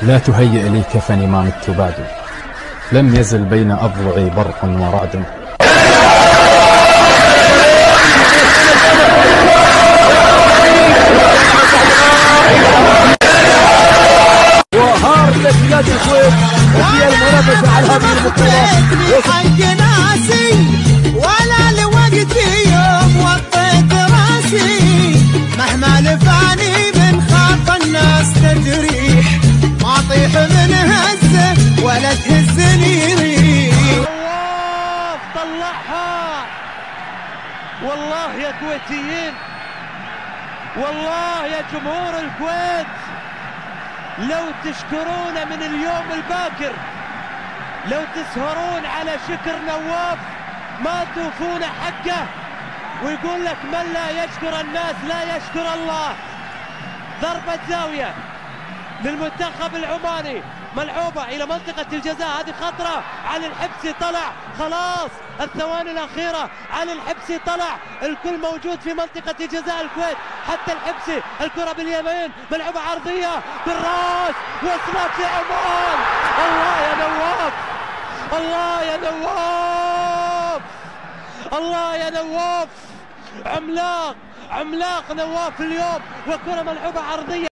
لا تهيئ لي كفني ما مت بعد، لم يزل بين أضلعي برق ورعد. وهارد لبلاد الكويت وفي المنافسة على هذه البطولة. حق ناسي ولا لوقتي يوم وطيت راسي، مهما لفاني من خاف الناس تجريح، ما طيح من هزه ولا تهزني ريح. طلعها والله يا كويتيين، والله يا جمهور الكويت، لو تشكرون من اليوم الباكر، لو تسهرون على شكر نواف ما توفون حقه. ويقول لك من لا يشكر الناس لا يشكر الله. ضربة زاوية للمنتخب العماني، ملعوبة إلى منطقة الجزاء، هذه خطرة. علي الحبسي طلع خلاص، الثواني الأخيرة، علي الحبسي طلع، الكل موجود في منطقة جزاء الكويت، حتى الحبسي. الكرة باليمين، ملعوبة عرضية بالراس، وصلت لعمان. الله يا نواف، الله يا نواف، الله يا نواف، عملاق عملاق نواف اليوم، وكرة ملعوبة عرضية.